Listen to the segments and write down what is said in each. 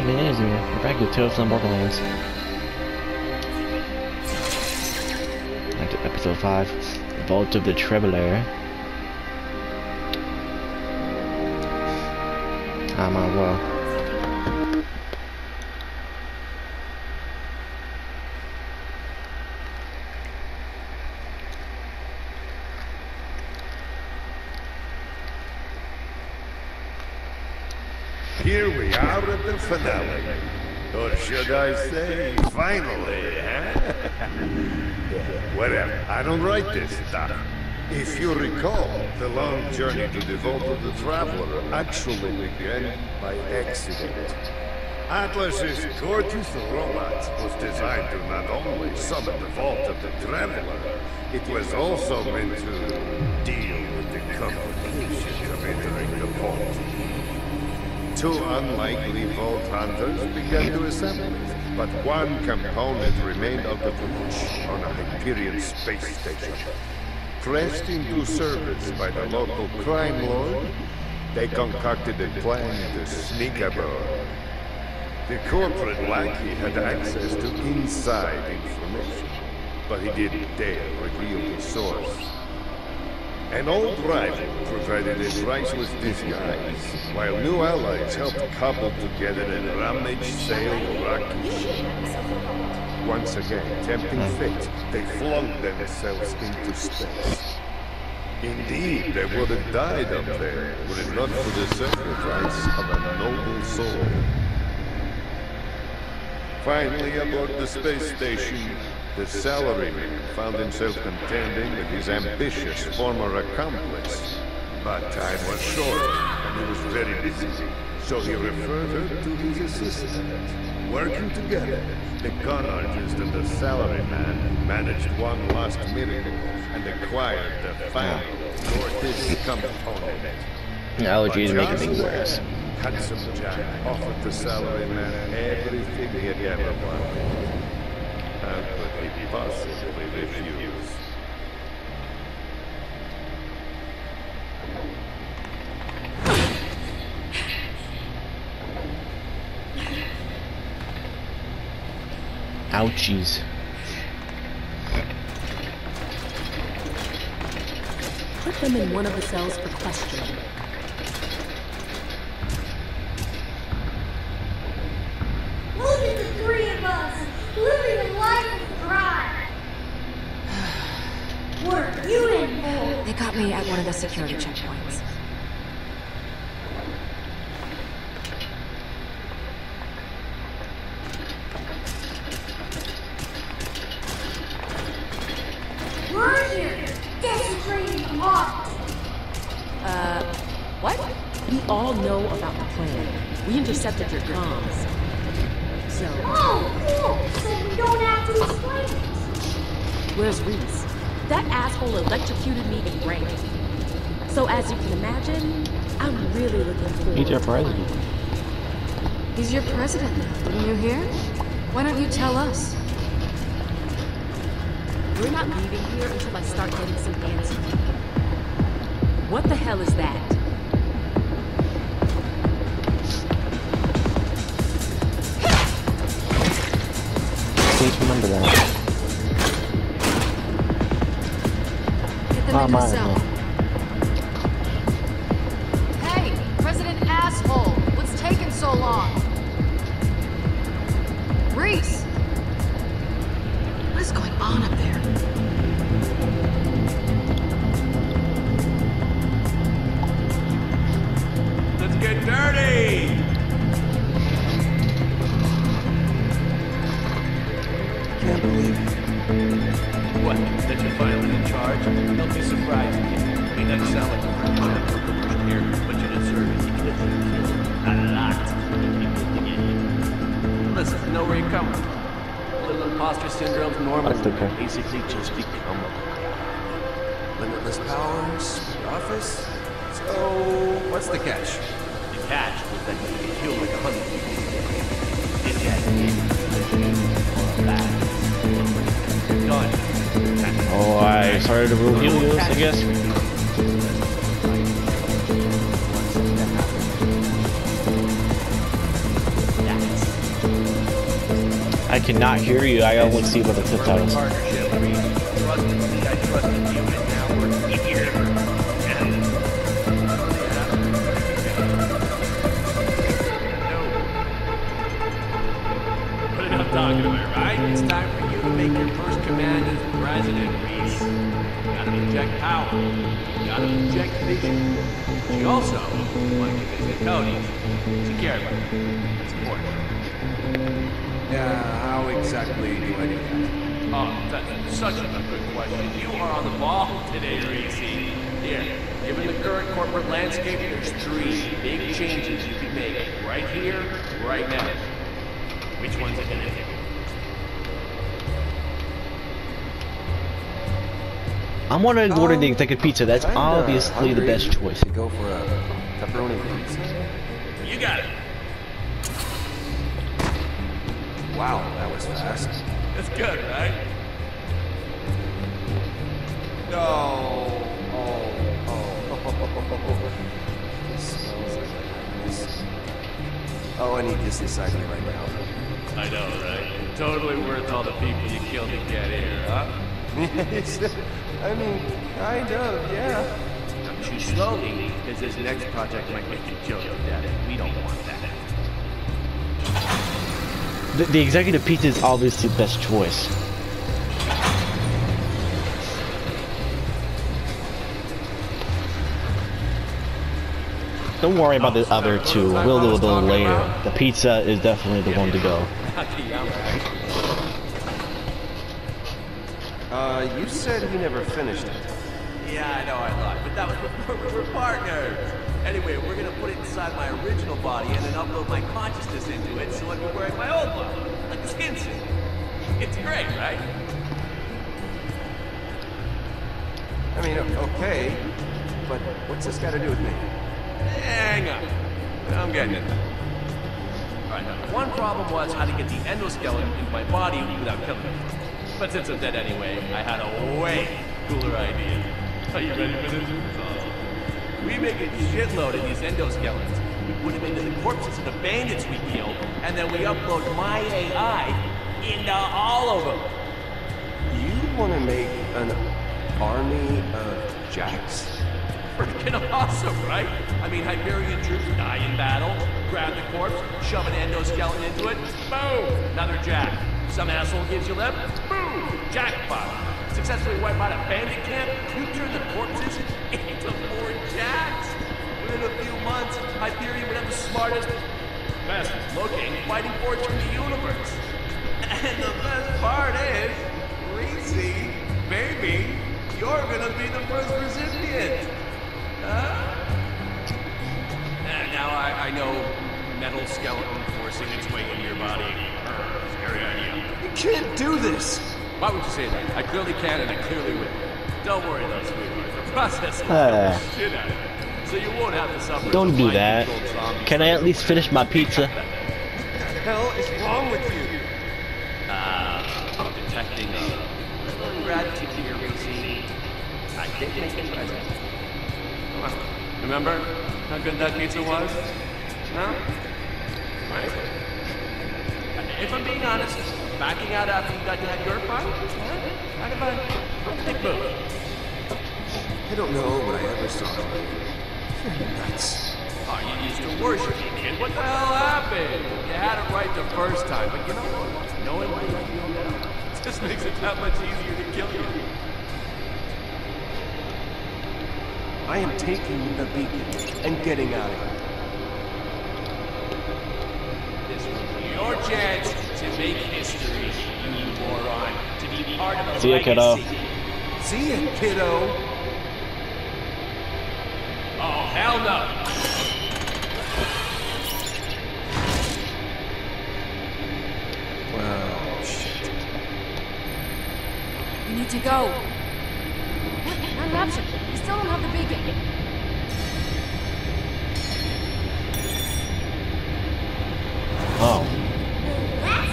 it is here. We're back to Tales from Borderlands. Back to episode 5. Vault of the Traveler. I might as well. Here we are at the finale. Or should I say, finally, huh? Whatever, I don't write this stuff. If you recall, the long journey to the Vault of the Traveler actually began by accident. Atlas's gorgeous robot was designed to not only summon the Vault of the Traveler, it was also meant to deal with the complications of entering the vault. Two unlikely Vault Hunters began to assemble it, but one component remained out of reach on a Hyperion space station. Pressed into service by the local crime lord, they concocted a plan to sneak aboard. The corporate lackey had access to inside information, but he didn't dare reveal the source. An old rival provided a priceless disguise, while new allies helped cobble together a ramage-sailed rocket ship. Once again, tempting fate, they flung themselves into space. Indeed, they would have died up there, were it not for the sacrifice of a noble soul. Finally, aboard the space station, the salaryman found himself contending with his ambitious former accomplice. But time was short, and he was very busy, so he referred her to his assistant. Working together, the con artist and the salaryman managed one last miracle and acquired the final Gortys component. Allergies make it things worse. Handsome Jack offered the salaryman everything he had ever wanted. How could he possibly refuse? Ouchies. Put them in one of the cells for questioning. Look at the three of us, living a life of crime. What are you in for? They got me at one of the security checkpoints. We're here, desecrating the heart. What? We all know about the plan. We intercepted your comms. So... Oh, cool, so we don't have to explain it. Where's Reese? That asshole electrocuted me in rank. So as you can imagine, I'm really looking forward He's your to president. He's your president now. Didn't you hear? Why don't you tell us? We're not leaving here until I start getting some answers. What the hell is that? Please remember that. Get them Not in the mine, cell. no. Hey, President Asshole! What's taking so long? Reese! What is going on up there? Let's get dirty! Can't believe it. What? That you're finally in charge? Don't be surprised, kid. I mean, that sound like a friend of here, but you deserve it. You killed a lot of people to get you. Listen, I know where you're coming from. Little imposter syndrome's normal. That's okay. Basically, just become a liar. Limitless powers, the office. So, what's the catch? The catch was that you could kill like 100 people. If you had a back. Done. Oh, I started to rule Helios, I guess. That's I cannot hear you. I only see what the subtitles. Partnership. I mean, trusted me, I trusted you, and now we're here. Put enough talking to it, right? It's time for you to make your first command as president, Reese. Gotta inject power. Gotta inject vision. She also wanted to visit Cody. She cared about it. It's important. Yeah, how exactly do I do that? Oh, that's such a good question. You are on the ball today, Reese. Here, given the current corporate landscape, there's 3 big changes you can make right here, right now. Which one's it gonna take? I'm wondering to order the executive pizza. That's Kinda obviously the best hungry choice. to go for a pepperoni pizza. You got it. Wow, that was fast. That's good, right? No. Oh. This smells like this. Oh, I need this inside me right now. I know, right? Totally worth all the people you killed to get here, huh? I mean, kind of, yeah. Chew slowly, because this next project might make you choke to death. We don't want that. The executive pizza is obviously the best choice. Don't worry about the other 2. We'll do a little later. The pizza is definitely the one to go. You said he never finished it. Yeah, I know I lied, but that was before we were partners. Anyway, we're gonna put it inside my original body and then upload my consciousness into it so I'd be wearing my old body, like a skin suit. It's great, right? I mean, okay, but what's this got to do with me? Hang on. I'm getting it. Alright, now, one problem was how to get the endoskeleton into my body without killing it. But since I'm dead anyway, I had a way cooler idea. Are you ready for this? It's awesome. We make a shitload of these endoskeletons. We put them into the corpses of the bandits we killed, and then we upload my AI into all of them. You want to make an army of Jacks? Freaking awesome, right? I mean, Hyperion troops die in battle, grab the corpse, shove an endoskeleton into it, boom, another Jack. Some asshole gives you left, boom, jackpot. Successfully wipe out a bandit camp, you turn the corpses into 4 Jacks. Within a few months, Hyperion would have the smartest, best looking fighting force in the universe. And the best part is, Reese, baby, you're gonna be the first recipient. And now I know metal skeleton forcing its way into your body. Scary idea. You can't do this! Why would you say that? I clearly can and I clearly will. Don't worry though, sweetheart. The process will shit out of it. So you won't have to suffer. Don't do that. Can I at least finish my pizza? What the hell is wrong with you? Detecting a little gratitude here, Reese. I did make it present. Remember how good that pizza was? No? Right. If I'm being honest, backing out after you got to have your fun, kind of a big move. I don't know what I ever saw. You're nuts. Oh, you used to worship me, kid. What the hell happened? You had it right the first time, but you know what? Knowing what you feel now just makes it that much easier to kill you. I am taking the beacon and getting out of here. This will be your chance to make history, you moron. To be part of a See ya, kiddo. See ya, kiddo. Oh, hell no. Well, shit. We need to go. Not an option. We still don't have the beacon. Oh. That's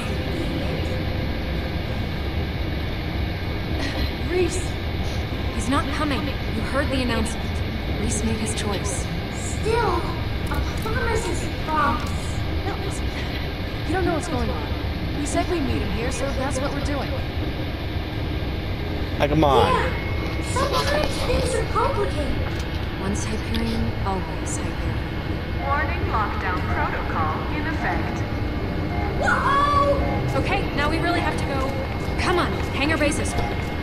convenient. Reese! He's not coming. You heard the announcement. Reese made his choice. Still, a promise is a promise. No, listen. You don't know what's going on. He said we meet him here, so that's what we're doing. Like, come on. Yeah, sometimes things are complicated. Once Hyperion, always Hyperion. Warning, lockdown protocol in effect. Whoa! Okay, now we really have to go. Come on, hangar base is. You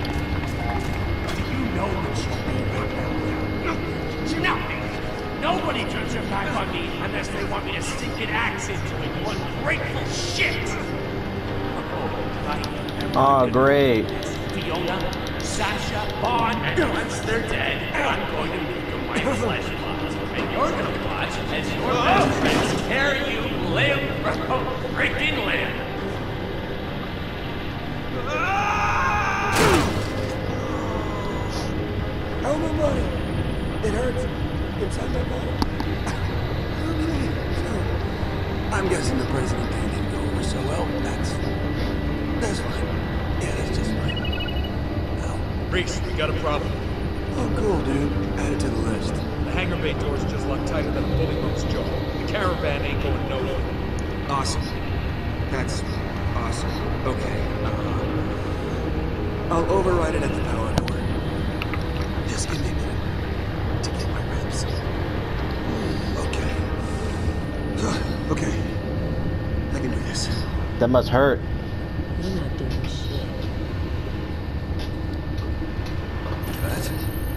know what you're being right now. You know me. Nobody turns their back on me unless they want me to sink an axe into it, you ungrateful shit! Oh, great. Fiona, Sasha, Bond, and once they're dead, I'm going to make them my flesh pots. And you're gonna watch as your best friends tear you limb from freaking limb. How am I mine? It hurts inside my body. Okay, so I'm guessing the president didn't go over so well. That's fine. Yeah, that's just fine. Ow. Reese, we got a problem. Oh, cool, dude. Add it to the list. The hangar bay door's just locked tighter than a bullymon's jaw. The caravan ain't going nowhere. Awesome. That's awesome. Okay. I'll override it at the power door. Just give me a minute to get my reps. Okay. Okay. I can do this. That must hurt. You're not doing shit. What?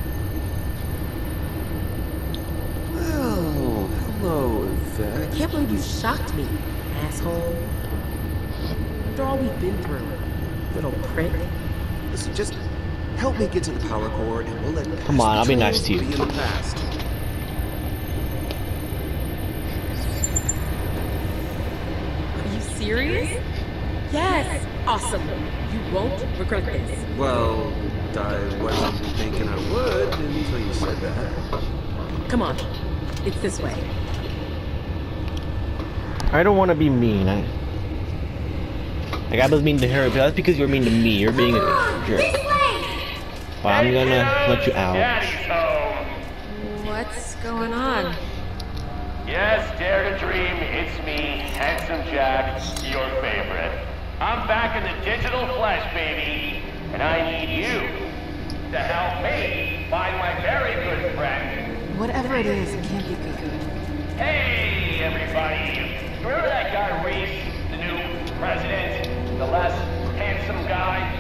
Well, hello, Yvette. I can't believe you shocked me, asshole. After all we've been through, little prick. Listen, just help me get to the power core and we'll let Come on, I'll be nice to you. be in the past. Are you serious? Yes! Awesome! You won't regret this. Well, I wasn't thinking I would until you said that. Come on. It's this way. I don't want to be mean. Like, I was mean to her, but that's because you're mean to me. You're being a jerk. This way! Well, I'm gonna let you out. Daddy's home. What's going on? Yes, dare to dream, it's me, Handsome Jack, your favorite. I'm back in the digital flesh, baby, and I need you to help me find my very good friend. Whatever it is, it can't be good. Hey, everybody. Remember that guy Reese, the new president, the less handsome guy?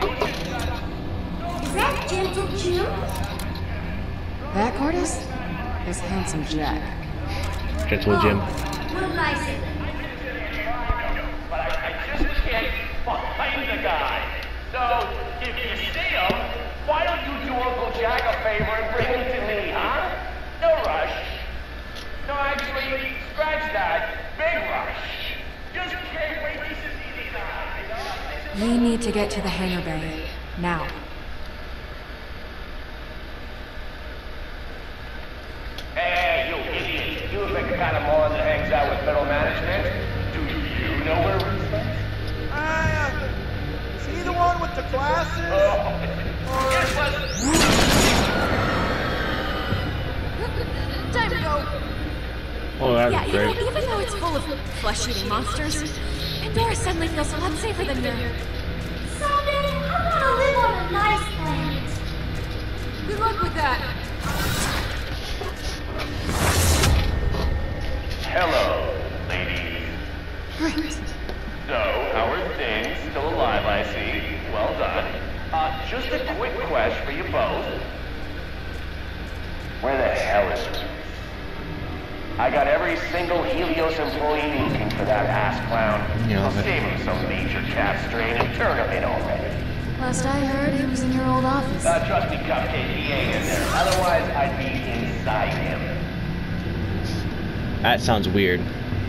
Is that Gentle Jim? That, Cordis, is Handsome Jack. Gentle Jim. Real nice. But I just can't find the guy. So, if you see him, why don't you do Uncle Jack a favor and bring him to me, huh? No rush. No, actually, scratch that. Big rush. Just can't wait to see these eyes. We need to get to the hangar bay. Now. Hey, you idiot. You think the kind of moron that hangs out with middle management? Do you know where Reese is? Is he the one with the glasses? Guess what? Time to go. Oh, that Yeah, was you know, great. even though it's full of flesh-eating monsters, Pandora suddenly feels a lot safer than here. Someday, I want to live on a nice planet. Good luck with that. Hello, ladies. Great. So, how are things? Still alive, I see. Well done. Just a quick question for you both. Where the hell is Reese? I got every single Helios employee looking for that ass clown. Yeah, I'll but- save him some major cat strain and turn him in already. Last I heard, he was in your old office. Trust me, Cupcake, he ain't in there. Otherwise, I'd be inside him. That sounds weird.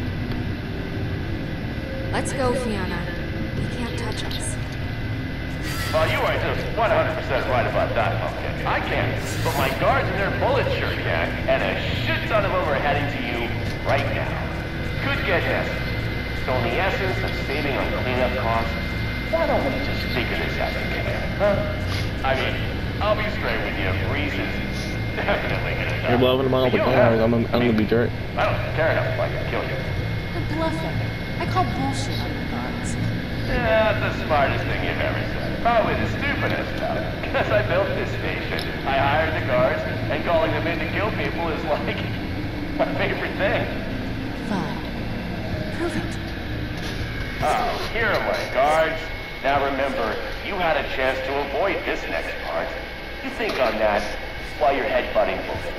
Let's go, Fiona. He can't touch us. Well, you are just 100% right about that, Pumpkin. I can't, but my guards in their bullet sure can, and a shit ton of them are heading to you right now. Could get messy. So in the essence of saving on cleanup costs, why don't we just figure this out together, huh? I mean, I'll be straight with you. Reese is definitely gonna die. You're loving them all, but You don't have I'm to. gonna be jerk. I don't care enough if I can kill you. You're bluffing. I call bullshit on the guards. Yeah, that's the smartest thing you've ever said. Probably the stupidest, though. Because I built this station. I hired the guards, and calling them in to kill people is like my favorite thing. Fine. Prove it. Oh, here are my guards. Now remember, you had a chance to avoid this next part. You think on that while you're headbutting bullets.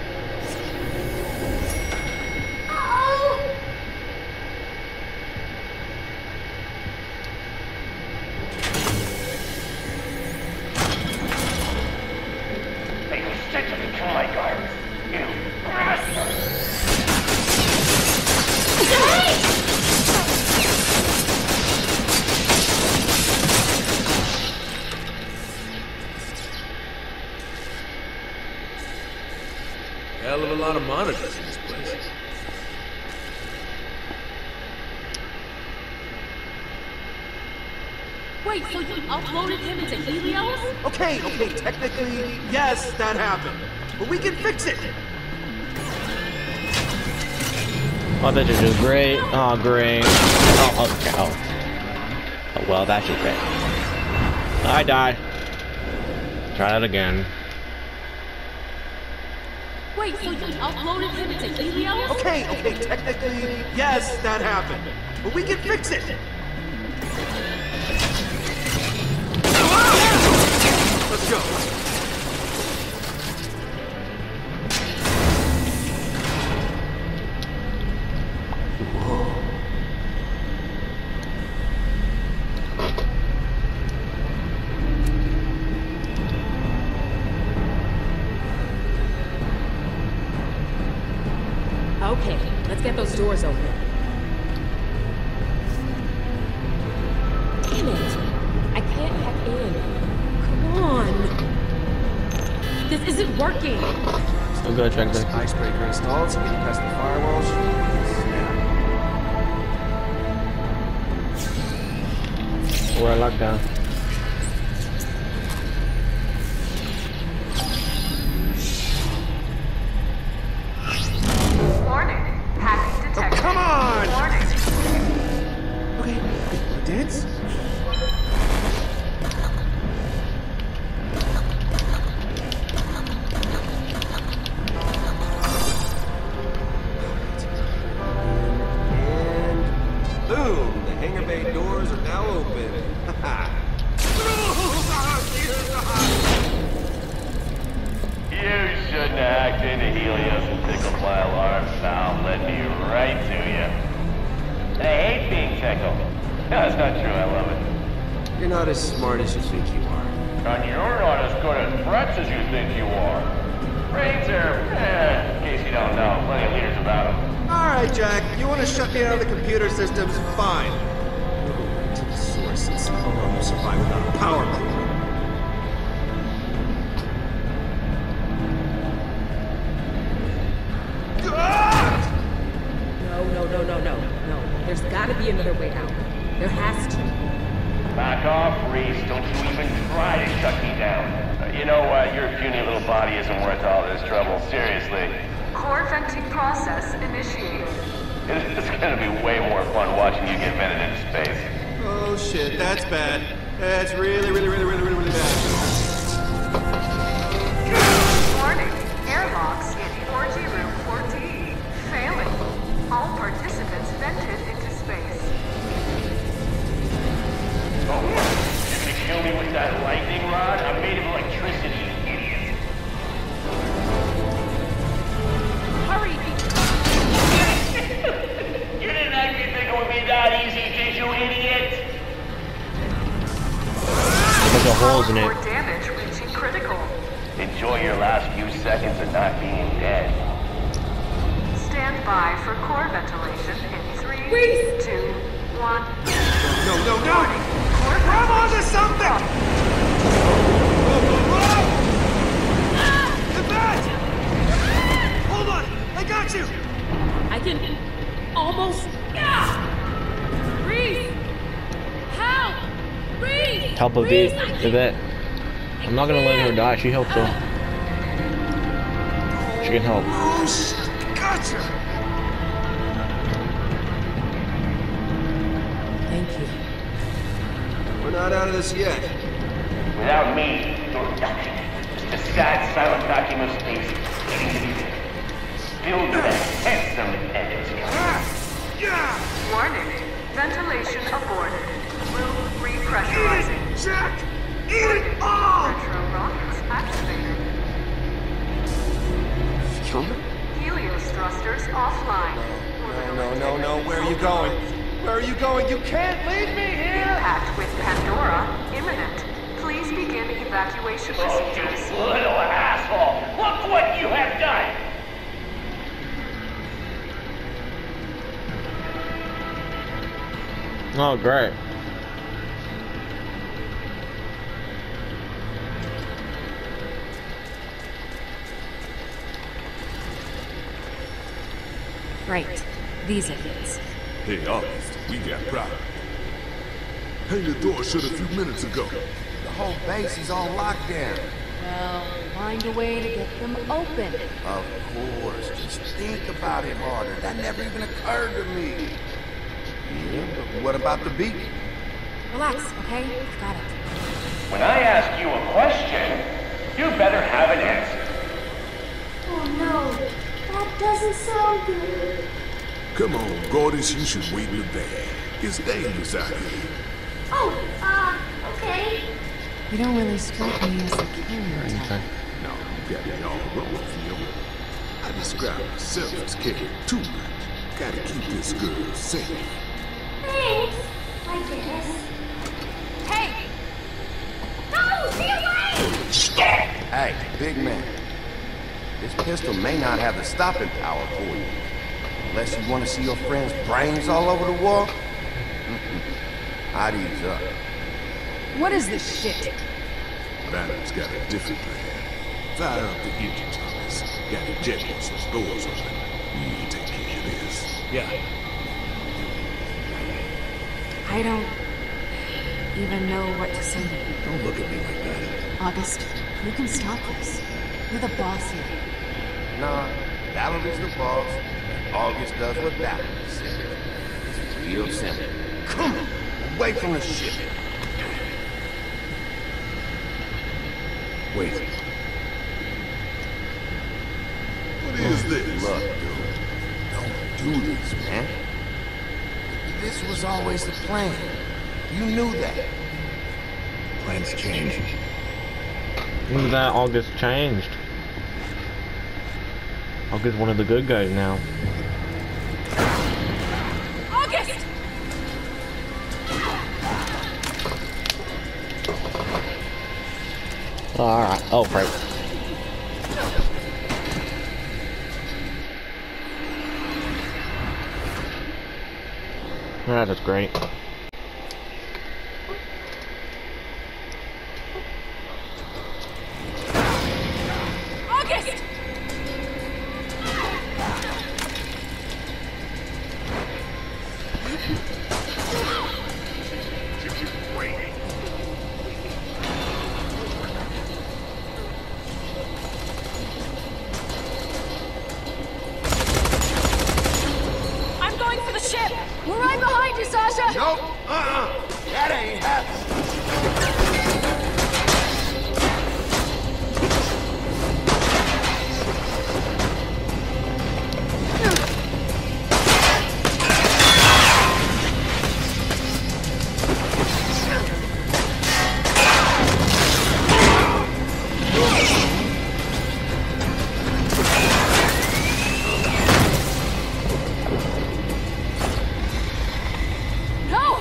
Hell of a lot of monitors in this place. Wait, so you uploaded him into Helios? Okay, technically, yes, that happened. But we can fix it! Oh, that is just great. Oh, great. Oh, well, that's just great. I died. Try that again. Wait, so you uploaded him into Helios? Okay, technically, yes, that happened. But we can fix it! Let's go. Okay, let's get those doors open. Damn it! I can't hack in. Come on! This isn't working! I'm gonna check this. Icebreaker installed so we can press the firewalls. We're locked down. Warning. Hacking detected. Oh, come on! Warning. Okay, dance? And boom! The hangar bay doors are now open. You shouldn't have hacked into Helios and tickled my alarm valve. Led me right to you. And I hate being tickled. No, that's not true. I love it. You're not as smart as you think you are. And you're not as good at threats as you think you are. Brains are, in case you don't know, plenty of leaders about them. Alright, Jack. You want to shut me out of the computer systems? Fine. We'll go right to the source and see how long you survive without a power cord. No. There's gotta be another way out. There has to. Back off, Reese. Don't you even try to shut me down. You know what? Your puny little body isn't worth all this trouble. Seriously. Core venting process initiated. It's gonna be way more fun watching you get vented into space. Oh shit, that's bad. That's really bad. Warning. Airlocks in 4G room 4D. Failing. All participants vented into space. Oh, you're gonna kill me with that lightning rod? I'm made of electricity, you idiot. Hurry! You didn't actually think it would be that easy, did you, idiot? There's a holes in it. Power core damage reaching critical. Enjoy your last few seconds of not being dead. Stand by for core ventilation in 3, Reese! 2, 1. No! Core Grab onto something! The bat! Hold on! I got you! I can almost. Reese! Help! Reese! Help a Reese, bit. I A can't- bit. I'm not gonna let her die. She helps though. She can help. Oh shit! Gotcha! not out of this yet. Without me, you're nothing. Just a sad, silent vacuum of space waiting to be filled with a handsome edit. Warning. Ventilation aborted. Room repressurizing. Jack! Eat it all! Retro rockets activated. Helios thrusters offline. No. Where are you going? Where are you going? You can't leave me here! Impact with Pandora imminent. Please begin evacuation Oh, procedures. you little asshole! Look what you have done! Oh, great. Right. These idiots. Hey, August, we got problems. Hey, the door shut a few minutes ago. The whole base is on lockdown. Well, find a way to get them open. Of course. Just think about it harder. That never even occurred to me. Yeah, but what about the beacon? Relax, okay? I've got it. When I ask you a question, you better have an answer. Oh no, that doesn't sound good. Come on, Gortys, you should wait in the van. It's dangerous out here. Oh, okay. You don't really strike me as the killer type. No, you got it all wrong, Phil. I describe myself as caring too much. Gotta keep this girl safe. Thanks, I guess. Hey! No, stay away! Hey, big man. This pistol may not have the stopping power for you. Unless you want to see your friend's brains all over the wall. I'd ease up. What is this shit? Banner's got a different plan. Fire up the engine, Thomas. Got a jet with some doors open. You take care of this. Yeah. I don't even know what to say. Don't look at me like that. August, you can stop this. You're the boss here. Nah, Valerie's the boss, and August does what Valerie says. It's real simple. Come on, away from the ship. Wait. What is this? Look, dude, don't do this, man. This was always the plan. You knew that. Plans change. Look at that, August changed. August one of the good guys now. August! Alright. Oh, right. That is great. August! I'm going for the ship! We're right behind you, Sasha! Nope, that ain't happening. No!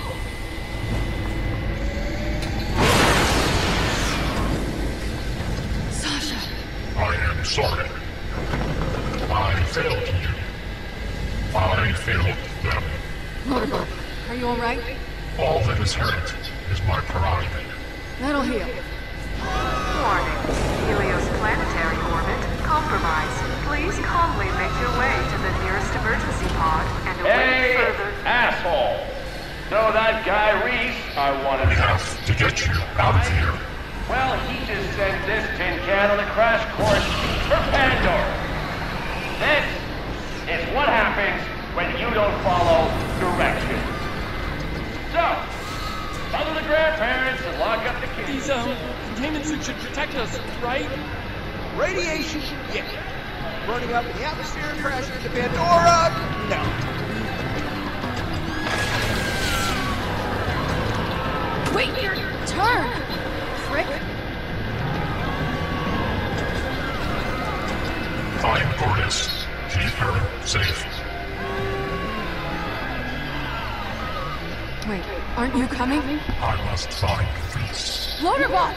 Sasha! I am sorry. I failed you. I failed them. Motorbird, are you alright? All that is hurt is my prerogative. That'll heal. Warning. Helios planetary orbit compromised. Please calmly make your way to the nearest emergency pod and await Hey, further... asshole! Know that guy Reese? I wanted We have to get you out of here. Well, he just sent this tin can on a crash course for Pandora. This is what happens when you don't follow directions. So, follow the grandparents containment suit should protect us, right? Radiation, yeah. Burning up in the atmosphere, crashing into Pandora, no. Wait your turn, prick. Find Gortys. Keep her safe. Wait, aren't you coming? I must find Reese. Loaderbot!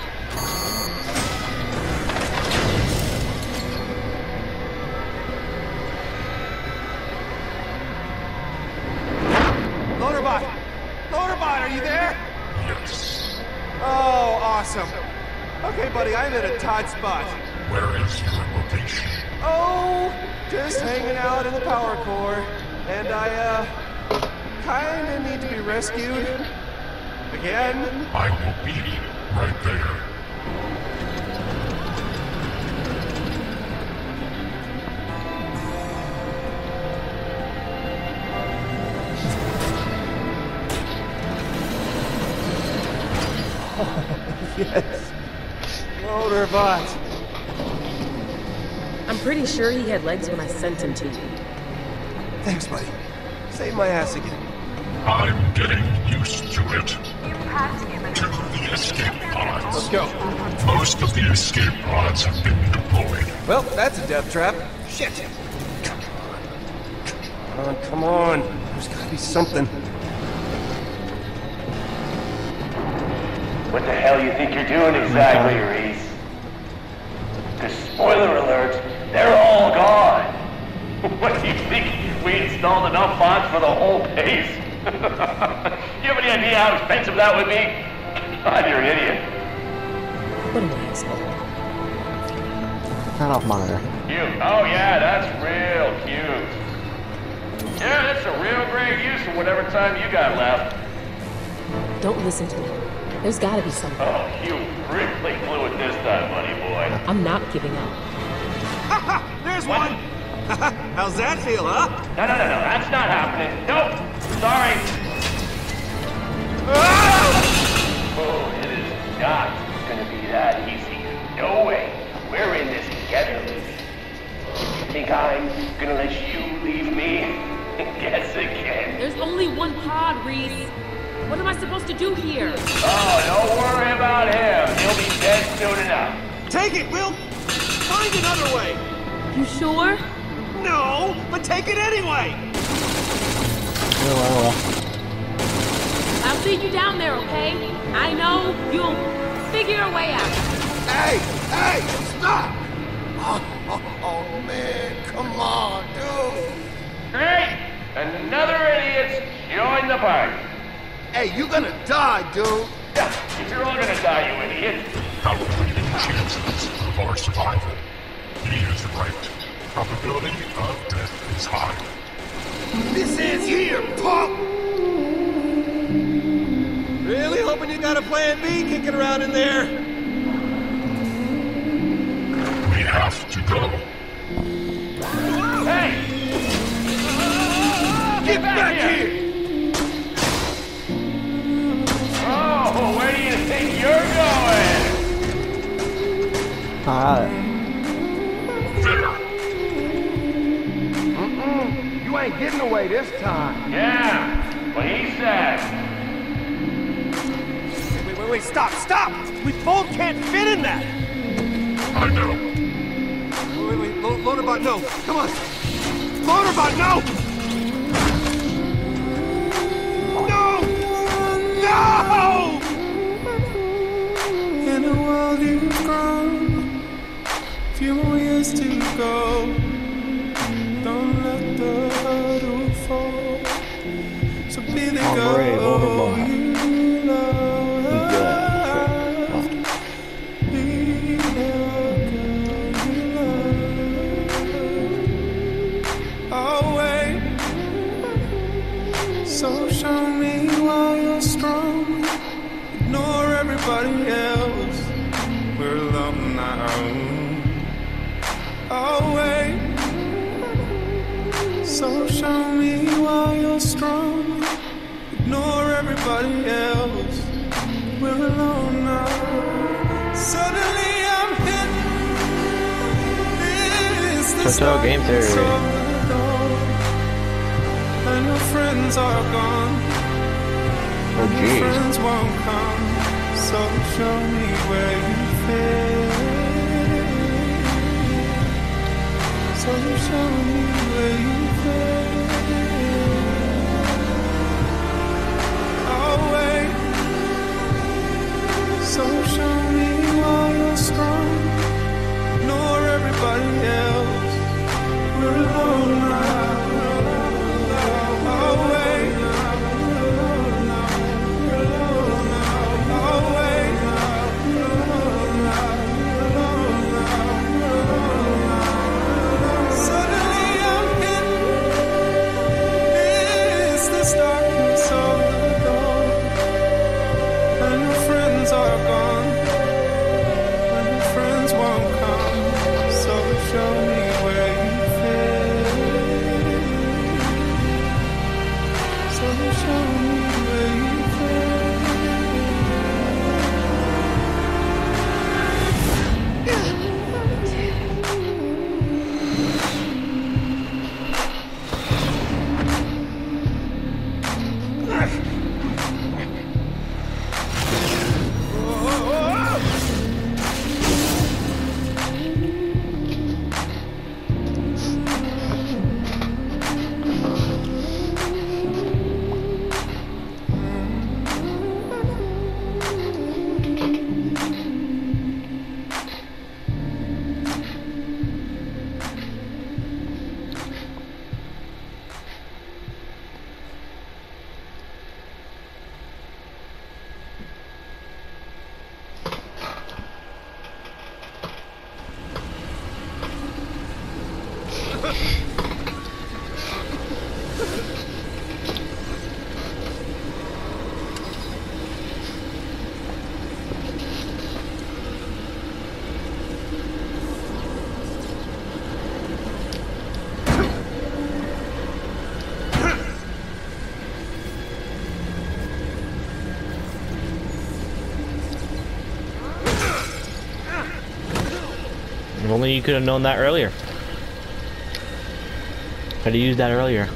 Loaderbot! Loaderbot, are you there? Yes. Oh, awesome. Okay, buddy, I'm at a Todd spot. Where is your location? Oh, just hanging out in the power core. And I, kinda need to be rescued. Again? I will be right there. Yes. Loaderbot. I'm pretty sure he had legs when I sent him to you. Thanks, buddy. Save my ass again. I'm getting used to it. Impact imminent. To the escape pods. Let's go. Most of the escape pods have been deployed. Well, that's a death trap. Shit. Come on. There's gotta be something. What the hell you think you're doing exactly, Reese? Because spoiler alert, they're all gone. What do you think? We installed enough bots for the whole base? Do you have any idea how expensive that would be? God, you're an idiot. What an asshole. Turn off monitor. Cute. Oh yeah, that's real cute. Yeah, that's a real great use of whatever time you got left. Don't listen to me. There's gotta be something. Oh, you really blew it this time, buddy boy. I'm not giving up. There's one! How's that feel, huh? No, that's not happening. Nope. Sorry. Oh, it is not gonna be that easy. No way. We're in this together. You think I'm gonna let you leave me? Guess again. There's only one pod, Reese. What am I supposed to do here? Oh, don't worry about him. He'll be dead soon enough. Take it, Will! Find another way! You sure? No, but take it anyway! I'll see you down there, okay? I know you'll figure a way out. Hey, stop! Oh, man, come on, dude. Great! Another idiot's joined the party. Hey, you gonna die, dude. Yeah, if you're all gonna die, you idiot. Calculating chances of our survival. He is right. Probability of death is high. This ends here, punk! Really hoping you got a plan B kicking around in there? We have to go. Hey! Get back here! Oh, where do you think you're going? There. You ain't getting away this time. Yeah, what he said. Wait, stop! We both can't fit in that! I know. Wait, Loaderbot, no! Come on! Loaderbot, no! No! In a world you've grown, few more years to go. Don't let the hurdle fall. So be the girl you love. Be the girl you love. I'll wait. So show me why you're strong. Ignore everybody else. We're alone now. I'll wait. So show me why you're strong. Ignore everybody else. We're alone now. So So game theory. And your friends are gone. Oh jeez. Friends won't come, so show me where you fit. So show me where you fit. I'll wait. So show me why you're strong. Ignore everybody else. We're alone now. I'll wait. Suddenly I'm hit. It's this darkness of the dawn. And your friends are gone. And your friends won't come. So show me where you fit. So show me where you If only you could have known that earlier. Could have used that earlier.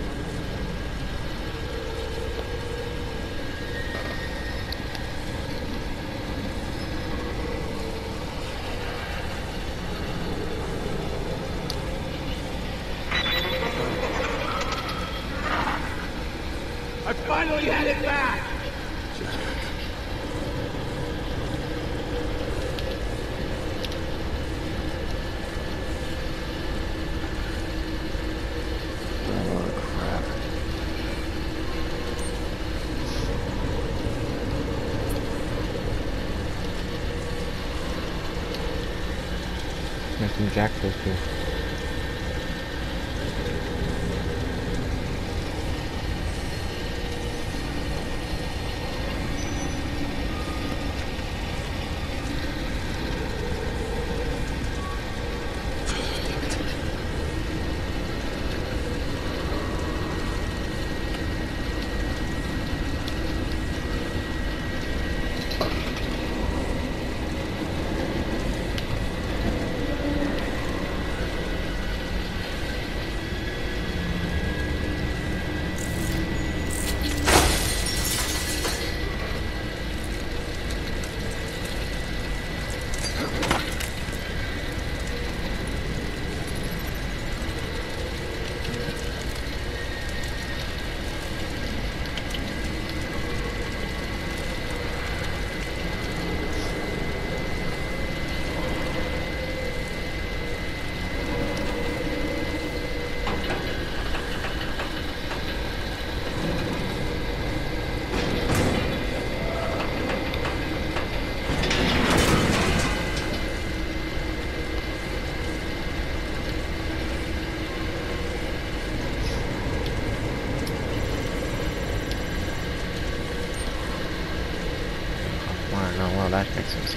I finally had it back! There's some jackals here. Well, that fixes.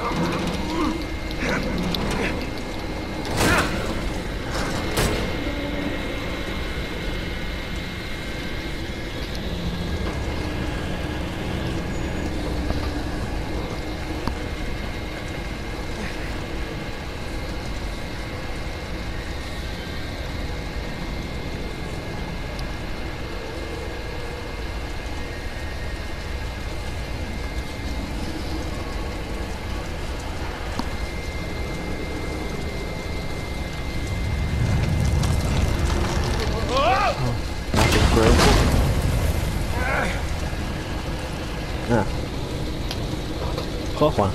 科幻。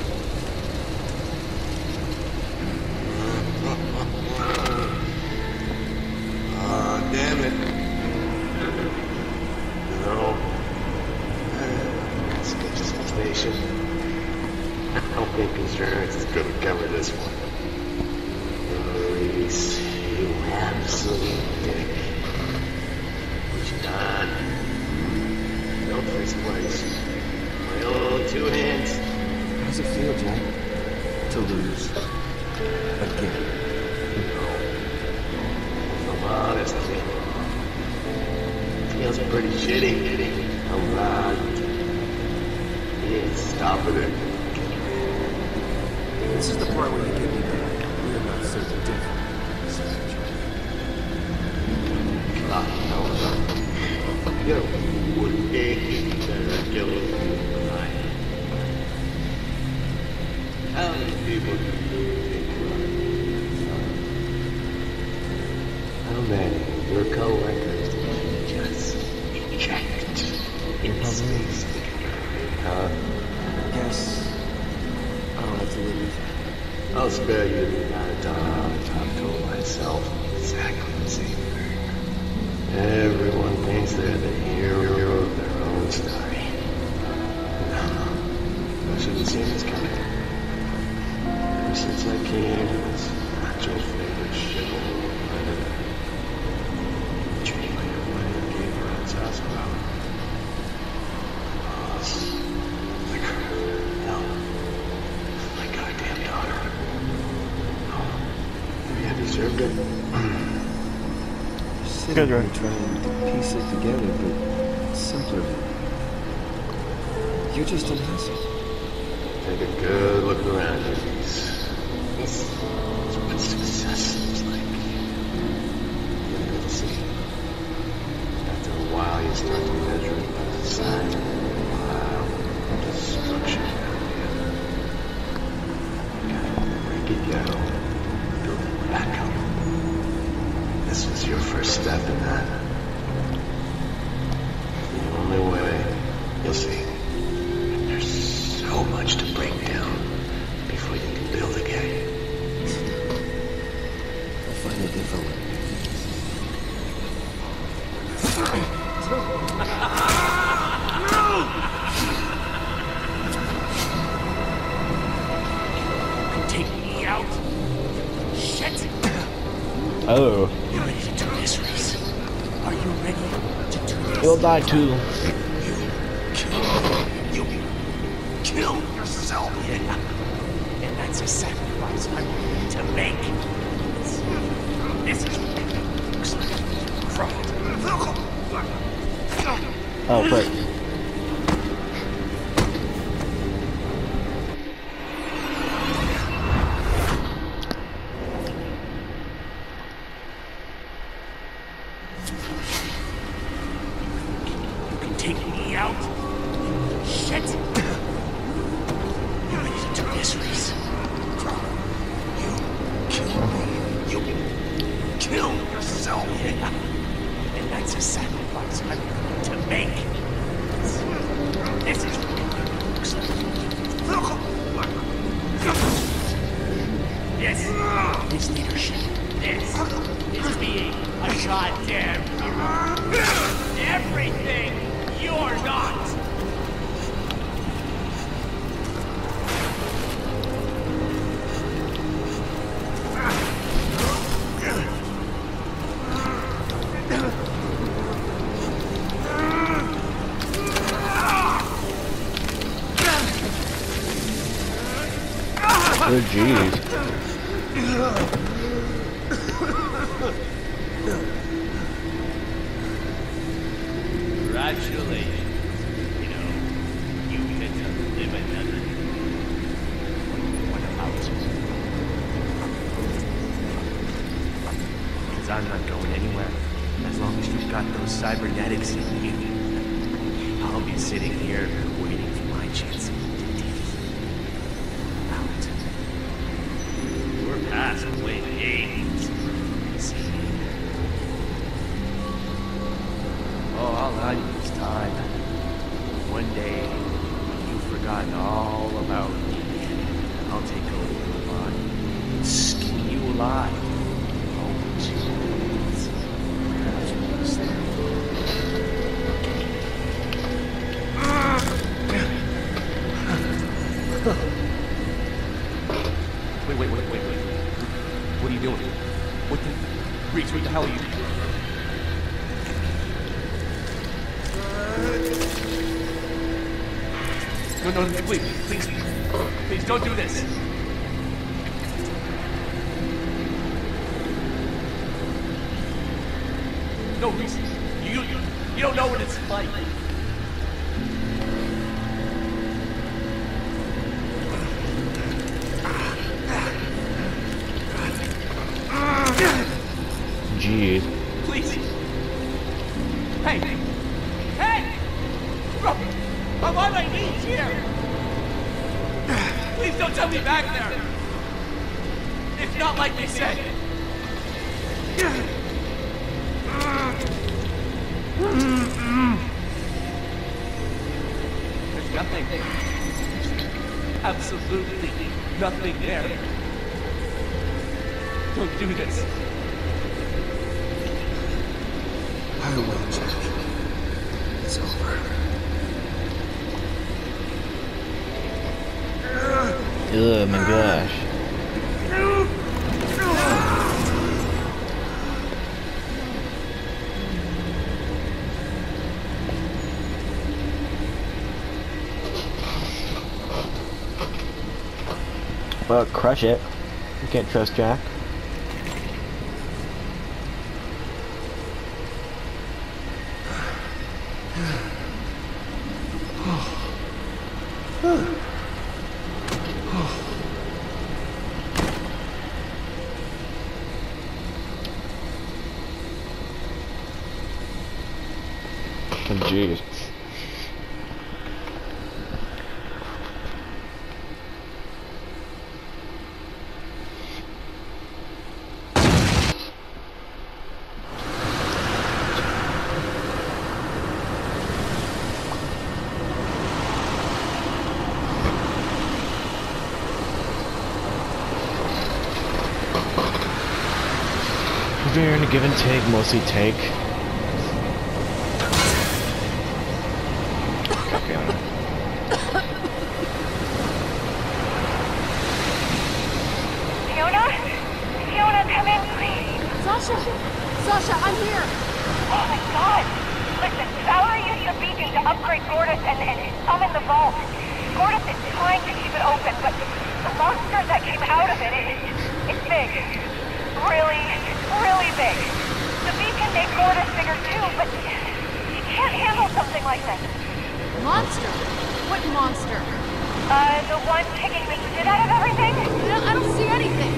Damn it. No. Station. I don't think insurance is gonna cover this one. Release, you absolute dick. What you done? Don't fix place. My own 2 hands. How does it feel, Jack? To lose. Again. I'm honest, kid. Feels pretty shitty. I'm not. Yeah, stopping it. This is the part where you get me back. We're not so different. God, no. You would be better killing me. How many people do you think How many of your co-workers did you just eject in space? Guess I don't have to live with that. I'll spare you the amount of time I've told myself exactly the same thing. Everyone thinks they're the hero of their own story. No, I should have seen this coming. Ever since I came to this actual favorite shithole planet, treating like everybody gave her its house about. Boss, like her, hell, my goddamn daughter. Oh, maybe I deserved it. You're sitting here trying to piece it together, but it's simpler. You're just an asshole. Take a good look around you. This is what success looks like. You'll see. After a while, you start to measure it by the size of the wild destruction out here. You gotta break it down, build it back up. This was your first step in that. The only way, you'll see. There's so much to break down before you can build again. I'll find a different way. Take me out. Shit. Oh. You're ready to do this, Reese. Are you ready to do this? You'll die too. Kill yourself. Yeah. And that's a sacrifice I'm willing to make. This is what it looks like. Cry. Oh, great. You can take me out. Shit. You're ready to do this, Reese. You kill me. You kill yourself. Yeah. And that's a sacrifice I'm willing to make. This is what it looks like. This is leadership. This is being a goddamn hero. Everything you're not. Good jeez. Congratulations. You know, you get to live another. What about you? Because I'm not going anywhere. As long as you've got those cybernetics in you, I'll be sitting here waiting for my chance to take you out. We're past playing games. See? Oh, all I need is time. One day, when you've forgotten all about me, I'll take over your body, skin you alive. Oh, jeez. Perhaps we'll sleep. Wait. What are you doing? Reach, what the hell are you doing? No, please don't do this. No, Reese, you don't know what it's like. Jeez. Please. Hey! Bro, I'm on my knees here! Please don't tell me back there! It's not like they said! There's nothing. Absolutely nothing there. Don't do this. I will, Jack. It's over. Oh my gosh. Well, crush it. You can't trust Jack. Oh, jeez. We're in a give and take, mostly take. Fiona, come in, please. Sasha, I'm here. Oh my God! Listen, Valerie used the beacon to upgrade Gortys and summon the vault. Gortys is trying to keep it open, but the monster that came out of it's big. Really big. The beacon made Gortys bigger too, but you can't handle something like this. Monster? What monster? The one kicking the shit out of everything? No, I don't see anything.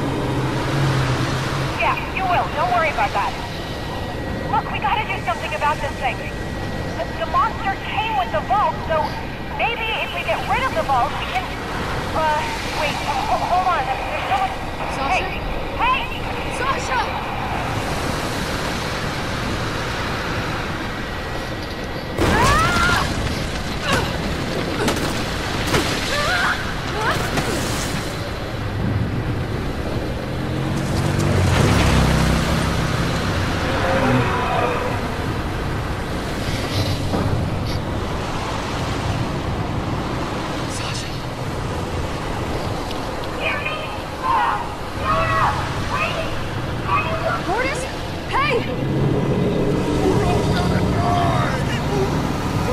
Yeah, you will. Don't worry about that. Look, we gotta do something about this thing. The monster came with the vault, so maybe if we get rid of the vault, we can... wait, hold on. There's someone... Sasha? Hey! Sasha!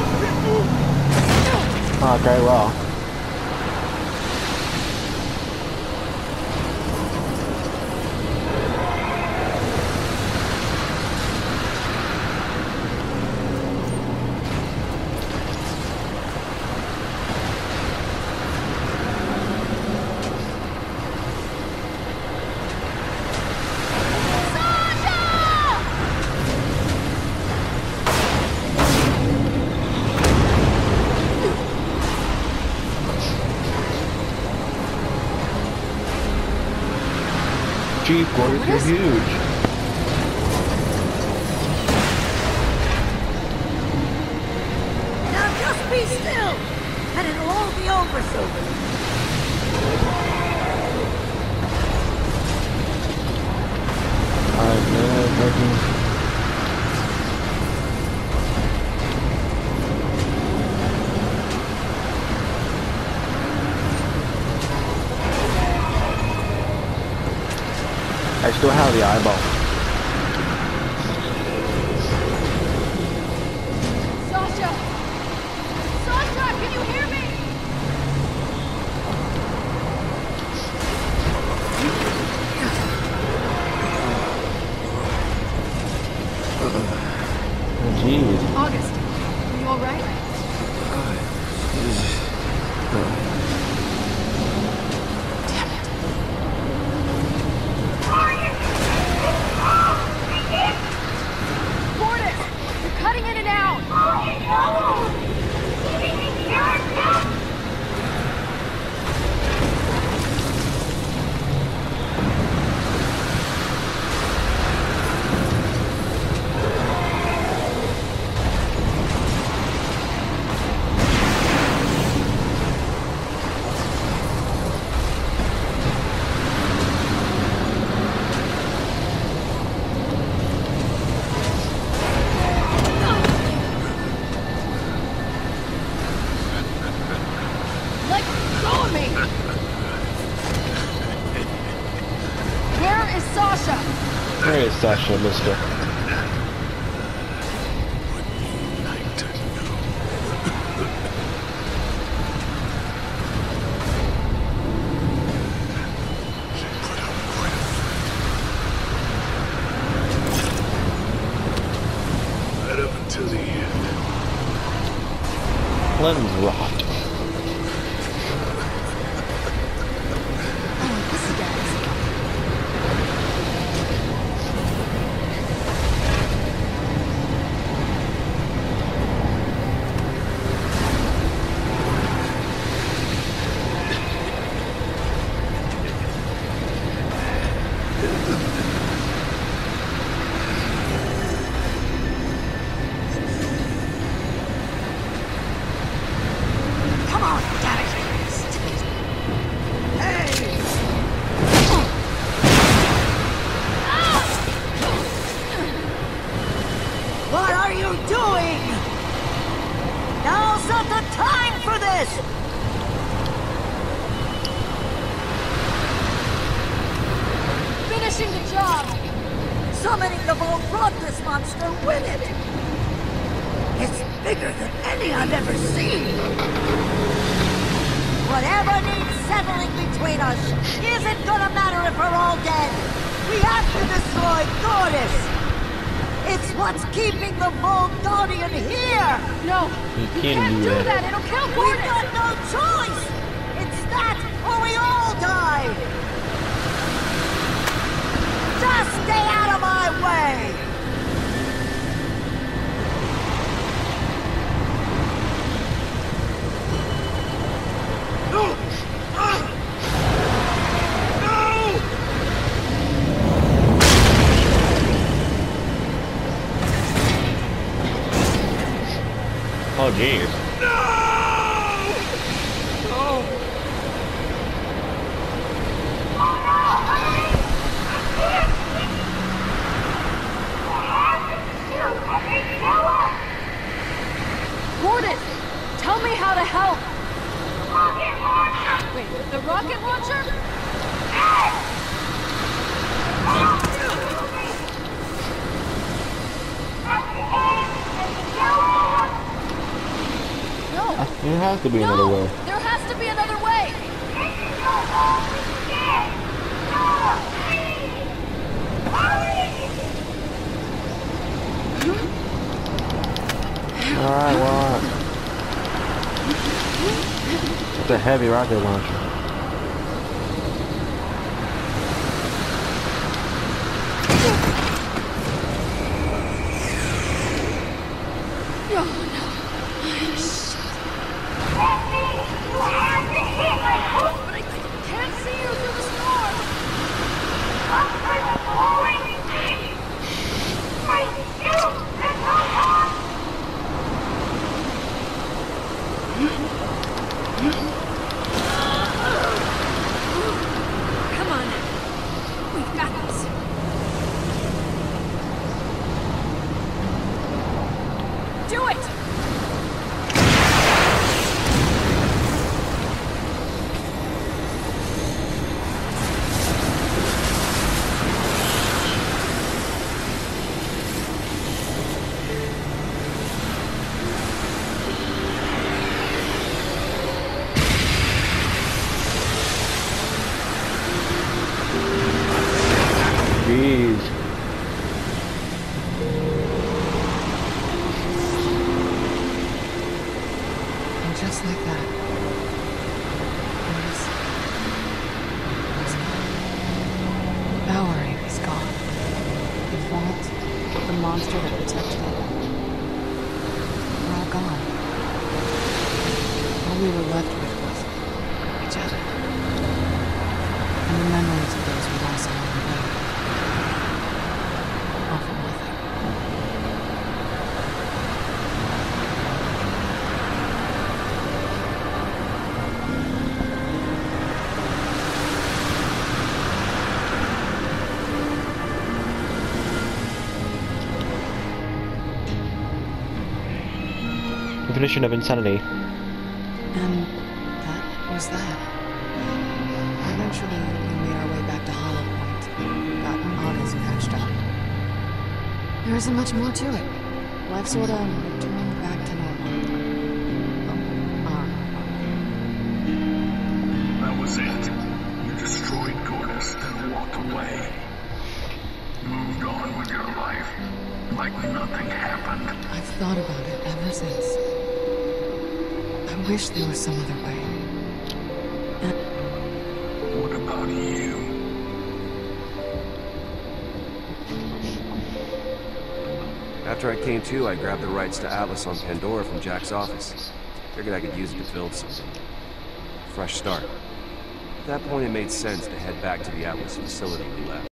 Oh, very well. Chief Gordon, you're huge. Now just be still, and it'll all be over soon. Alright, man, I still have the eyeball. Sasha! Sasha, can you hear me? Oh, jeez. August, are you alright? Cutting in and out! Where is Sasha, mister? Right up until the end. Let him rot. Summoning the vault brought this monster with it. It's bigger than any I've ever seen. Whatever needs settling between us isn't gonna matter if we're all dead. We have to destroy Goddess. It's what's keeping the Vault Guardian here. No, you can't do that. It'll kill Goddess. We've got no choice. It's that or we all die. Just stay out of my way! No! No! Oh, jeez. No! Gordon, tell me how to help. Rocket launcher! Wait, the rocket launcher? No. There has to be another way. There has to be another way. Alright, well, it's a heavy rocket launcher. But I can't see you through the storm. Jeez. And just like that, Bowery was gone. The vault, the monster that protected it, were all gone. All we were left with was each other. And the memories of those we lost along the way. All for nothing. Definition of insanity. And that was that. Eventually, we made our way back to Hollow Point. Got August patched up. There isn't much more to it. Life sort of returned back to normal. That was it. You destroyed Gortys, then walked away. Moved on with your life, like nothing happened. I've thought about it ever since. I wish there was some other way. What about you? After I came to, I grabbed the rights to Atlas on Pandora from Jack's office. Figured I could use it to build something. Fresh start. At that point, it made sense to head back to the Atlas facility we left.